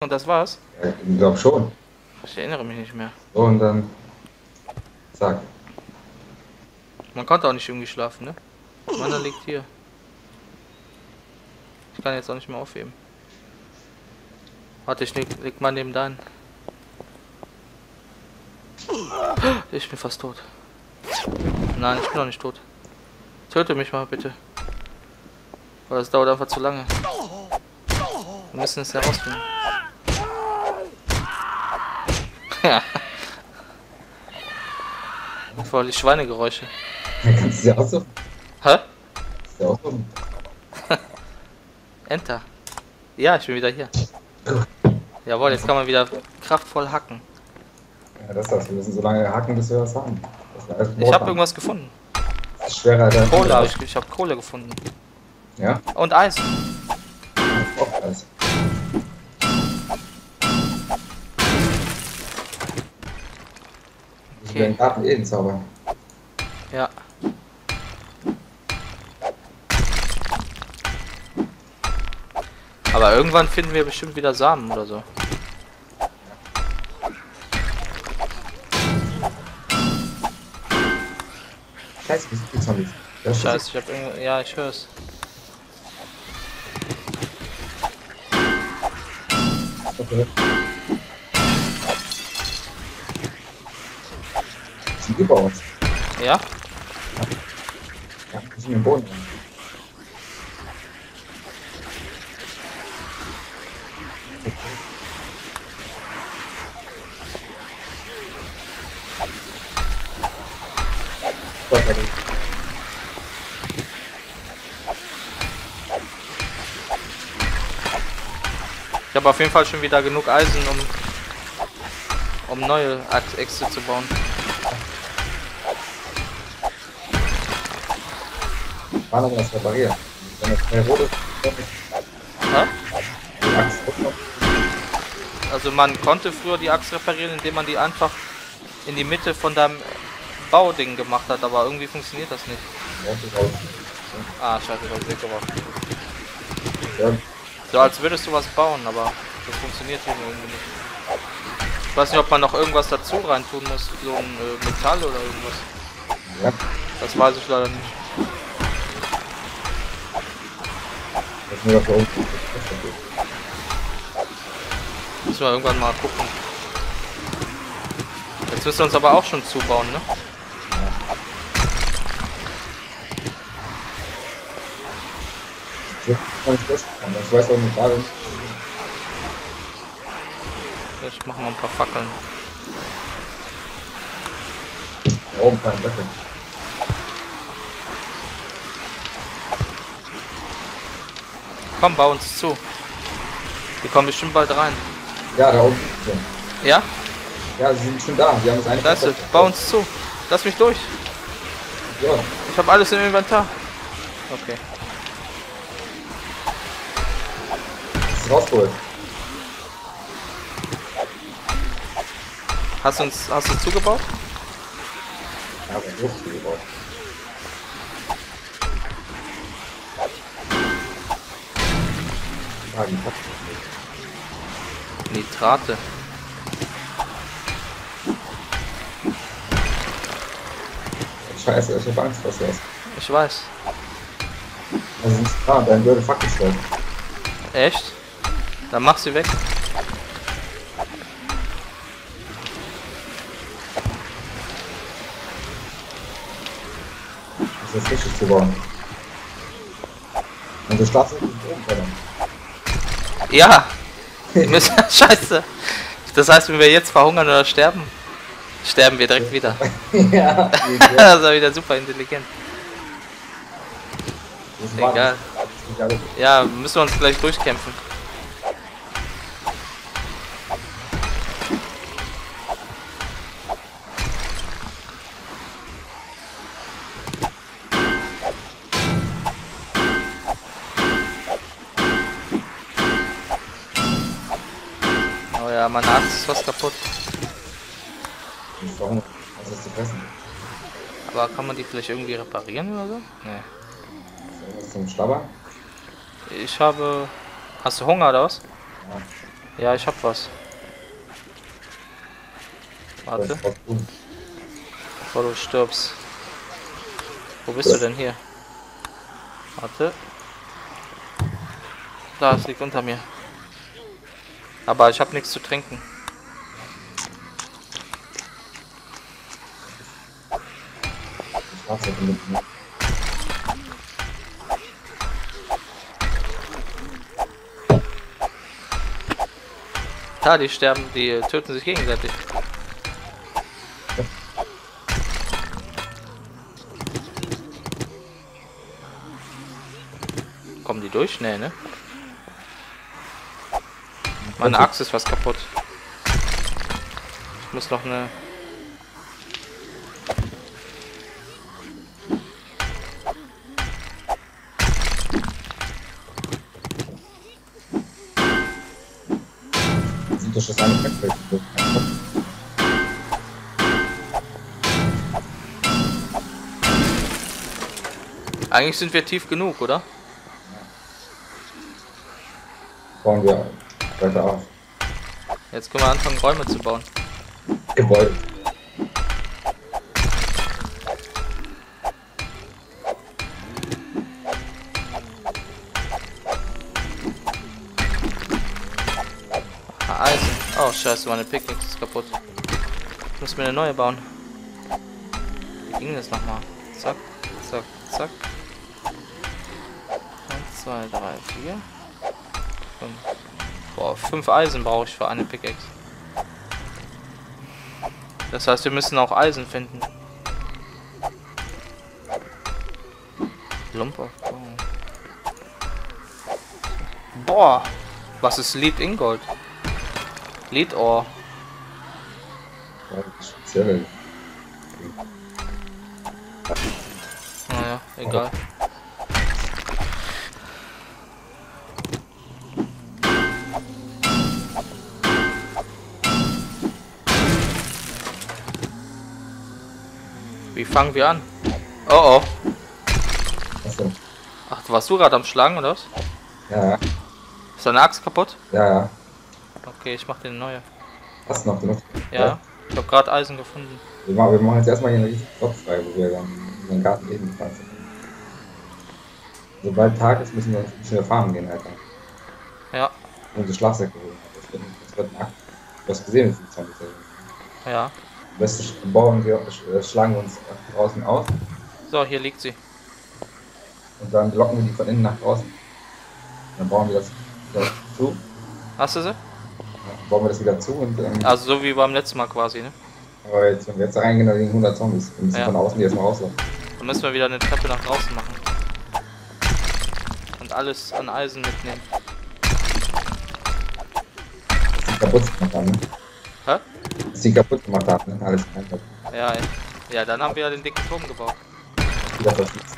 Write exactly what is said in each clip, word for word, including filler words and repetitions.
Und das war's? Ja, ich glaube schon. Ich erinnere mich nicht mehr. So, und dann. Zack. Man konnte auch nicht irgendwie schlafen, ne? Meiner liegt hier. Ich kann jetzt auch nicht mehr aufheben. Warte, ich leg, leg mal neben deinen. Ich bin fast tot. Nein, ich bin noch nicht tot. Töte mich mal bitte. Weil das dauert einfach zu lange. Wir müssen es herausfinden. Ja. Voll die Schweinegeräusche. Kannst du ja auch so. Hä? Kannst du ja auch so. Enter. Ja, ich bin wieder hier. Jawohl, jetzt kann man wieder kraftvoll hacken. Ja, das heißt, wir müssen so lange hacken, bis wir was haben. Ich habe irgendwas gefunden. Das ist schwerer als Kohle habe ich, ich habe Kohle gefunden. Ja? Und Eis. Auch Eis. Ich will den Garten eh zaubern. Ja. Aber irgendwann finden wir bestimmt wieder Samen oder so. Scheiße, wie sind die Zombies? Das ist Scheiße, ich hab irgendwie. Ja, ich hör's. okay. Das sind über uns. Ja? Ja, die sind im Boden. Ich habe auf jeden Fall schon wieder genug Eisen, um um neue Äxte zu bauen. War noch was repariert. Wenn das keine rote Hä? die Axt hochkommt. Also man konnte früher die Axt reparieren, indem man die einfach in die Mitte von deinem Bauding gemacht hat, aber irgendwie funktioniert das nicht. Ah, scheiße, ich hab's weggebracht. Ja, So als würdest du was bauen, aber das funktioniert hier irgendwie nicht. Ich weiß nicht, ob man noch irgendwas dazu rein tun muss, so ein äh, Metall oder irgendwas. ja. Das weiß ich leider nicht. Das ist nur dafür unten. Müssen wir irgendwann mal gucken. Jetzt müssen wir uns aber auch schon zubauen, ne? So kann ich das machen. Ich weiß auch nicht gerade. Ich mache mal ein paar Fackeln. Da oben kein Löffel. Komm, bau uns zu. Wir kommen bestimmt bald rein. Ja, da oben. So. Ja? Ja, sie sind schon da. Sie haben es eigentlich. Das ist, bau uns zu. Lass mich durch. Ja, Ich habe alles im Inventar. Okay. das ist rausgeholt. Hast du uns, hast du zugebaut? Ja, aber so viel gebaut. Ah, die Pappe. Nitrate. Scheiße, ich hab Angst, was das ist. Ich weiß. Also sind da, dann würde Fackel stellen. Echt? Dann mach sie weg. Das ist richtig zu bauen. Und du startest nicht oben, verdammt. Ja. Wir müssen, scheiße. Das heißt, wenn wir jetzt verhungern oder sterben, sterben wir direkt wieder. Ja, Das war wieder super intelligent. das war Egal. das ist nicht alles. Ja, müssen wir uns gleich durchkämpfen. Oh ja, meine Axt ist fast kaputt. Warum? Was ist zu fressen? Aber kann man die vielleicht irgendwie reparieren oder so? Nee. Ist irgendwas zum Schlabbern? Ich habe... Hast du Hunger oder was? Ja. Ja, ich hab was. Warte. Bevor du stirbst. Wo bist du denn hier? Warte. Da, es liegt unter mir. Aber ich habe nichts zu trinken. Ja, die sterben, die töten sich gegenseitig. Kommen die durch? Nee, ne? Meine Axt ist was kaputt. Ich muss noch eine... Sieht das eine Backpack? Eigentlich sind wir tief genug, oder? Bauen wir weiter auf. Jetzt können wir anfangen, Räume zu bauen. Gebäude. Ah, Eisen. Oh, scheiße, meine Pickaxe ist kaputt. Ich muss mir eine neue bauen. Wie ging das nochmal? Zack, zack, zack. eins, zwei, drei, vier. fünf. Boah, fünf Eisen brauche ich für eine Pickaxe. Das heißt, wir müssen auch Eisen finden. Lump of Gold. Boah, was ist Lead Ingold? Lead Ore. Ja, speziell. Naja, egal. Wie fangen wir an? Oh oh. Achso. Ach, warst du gerade am Schlagen oder was? Ja, Ist deine Axt kaputt? ja, ja. Okay, ich mach dir eine neue. Hast du noch genug? Ja, ich habe gerade Eisen gefunden. Wir machen, wir machen jetzt erstmal hier einen riesigen Plot frei, wo wir dann unseren Garten leben pflanzen. Sobald Tag ist, müssen wir, müssen wir farmen gehen, Alter. Ja, Unsere Schlafsäcke holen. Das wird, das wird ein Akt. Du hast gesehen, wie viele Zombies da sind. ja. Am besten bauen wir, äh, schlagen wir uns draußen aus So, hier liegt sie. und dann locken wir die von innen nach draußen. Dann bauen wir das wieder zu. Hast du sie? Ja, bauen wir das wieder zu und ähm, Also so wie beim letzten Mal quasi, ne? aber jetzt, wenn wir jetzt da reingehen, da liegen hundert Zombies. Wir müssen Ja. von außen die erstmal rauslaufen. Dann müssen wir wieder eine Treppe nach draußen machen. Und alles an Eisen mitnehmen. Dass die kaputt gemacht haben, ne? Hä? Dass die kaputt gemacht haben, ne? Alles einfach. Ja, ey. Ja, dann haben wir ja den dicken Turm gebaut. Wieder verschließt.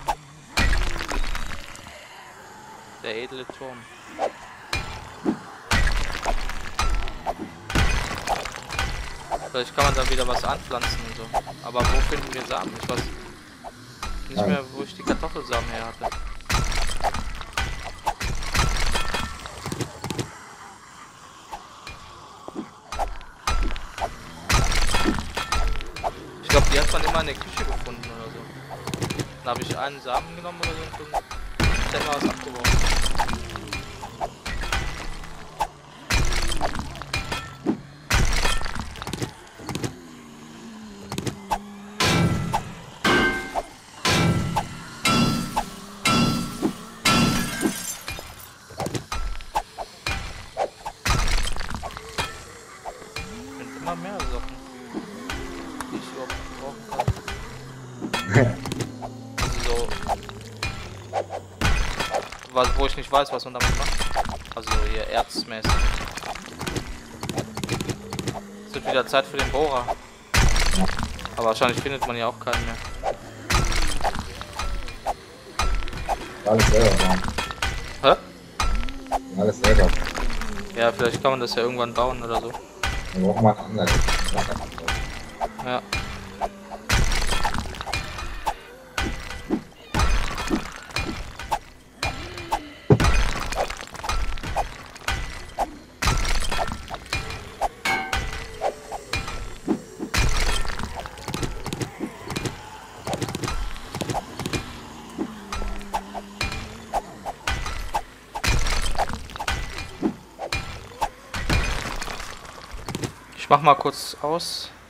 Der edle Turm. Vielleicht kann man da wieder was anpflanzen und so. Aber wo finden wir Samen? Ich weiß nicht mehr, wo ich die Kartoffelsamen her hatte. Ich glaube, die hat man immer in der Küche gefunden oder so. Dann habe ich einen Samen genommen oder so und dann war was abgeworfen. Immer mehr Sachen, die ich überhaupt brauchen kann. Also so, was, wo ich nicht weiß, was man damit macht. Also hier erzmäßig. Es wird wieder Zeit für den Bohrer. Aber wahrscheinlich findet man ja auch keinen mehr. Alles selber bauen. Hä? Alles selber. Ja, vielleicht kann man das ja irgendwann bauen oder so. Wir brauchen mal eine Anleitung. Ja. mach mal kurz aus.